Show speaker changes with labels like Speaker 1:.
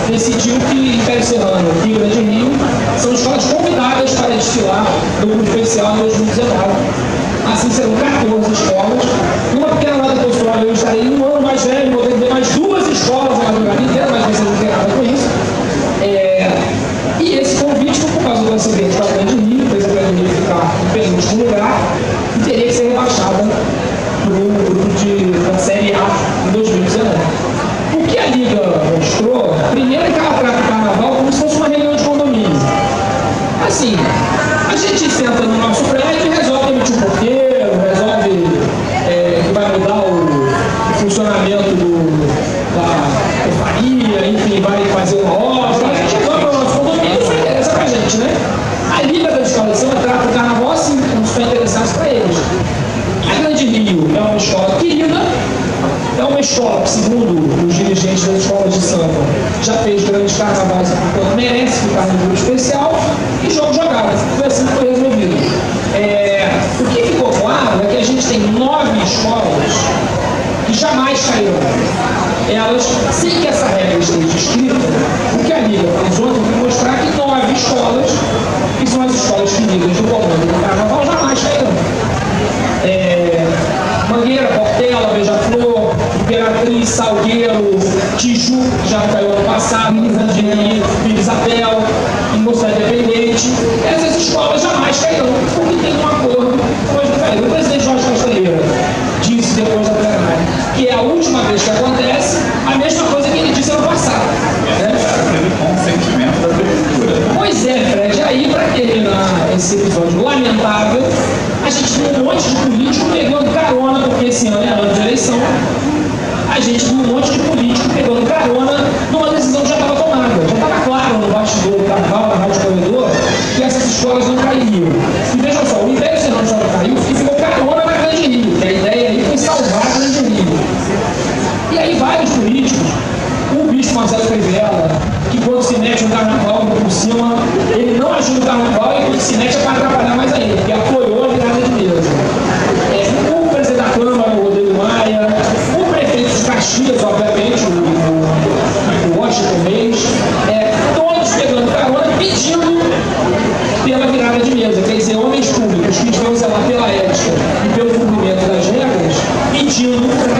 Speaker 1: decidiu que Império Serrano e Grande Rio são escolas convidadas para desfilar no grupo especial em 2019. Assim serão 14 escolas. Numa pequena nota pessoal, eu estarei um ano mais velho, vou ter mais 2 escolas na madrugada inteira, mas vocês não tem nada com isso. E esse convite foi por causa do acidente da Grande Rio, fez a Grande Rio ficar em penúltimo lugar e teria que ser rebaixada para o grupo da Série A em 2019. O que a Liga mostrou, primeiro é que ela trata o carnaval como se fosse uma reunião de condomínio. Assim, a gente senta no nosso prédio e resolve emitir um porteiro, resolve que vai mudar o funcionamento da companhia, enfim, vai fazer uma obra. A gente resolve o nosso condomínio, isso interessa pra gente, né? A Liga da Escola de Samba trata o carnaval assim, como se for interessante para eles. A Grande Rio é uma escola querida, é uma escola que, segundo os dirigentes das escolas de samba, já fez grandes carnavais, portanto merece ficar no grupo especial, e jogo jogado. Foi assim que foi resolvido. O que ficou claro é que a gente tem 9 escolas que jamais cairão. Elas, sem que essa regra esteja escrita, o que a Liga fez ontem foi mostrar que 9 escolas, que são as escolas queridas do comando do carnaval, jamais cairão. Mangueira, Portela, Beija-Flor, Imperatriz, Salgueiro, Tijuca, que já caiu ano passado, Vila Isabel, em Mocidade Independente. Essas escolas jamais cairão, porque tem um acordo com as diferentes. O presidente Jorge Castanheira disse depois da plenária que é a última vez que acontece a mesma coisa que ele disse ano passado.
Speaker 2: Teve consentimento da prefeitura.
Speaker 1: Pois é, Fred, aí para terminar esse episódio lamentável, a gente tem um monte de político pegando carona, porque esse ano é ano de eleição, a gente tem um monte de político pegando carona numa decisão que já estava tomada. Já estava claro no bastidor do carnaval, na Rádio Corredor, que essas escolas não cairiam. E vejam só, o Império Serrano já não caiu e ficou carona na Grande Rio, que a ideia aí foi salvar a Grande Rio. E aí vários políticos, o bispo Marcelo Crivella, que quando se mete no carnaval por cima, ele não ajuda o carnaval e quando se mete é para atrapalhar mais ainda, porque apoiou a virada de mesa. O presidente da Câmara, o Rodrigo Maia, o prefeito de Caxias, obviamente, o Washington Reis, todos pegando carona pedindo pela virada de mesa. Quer dizer, homens públicos que vão zelar pela ética e pelo cumprimento das regras, pedindo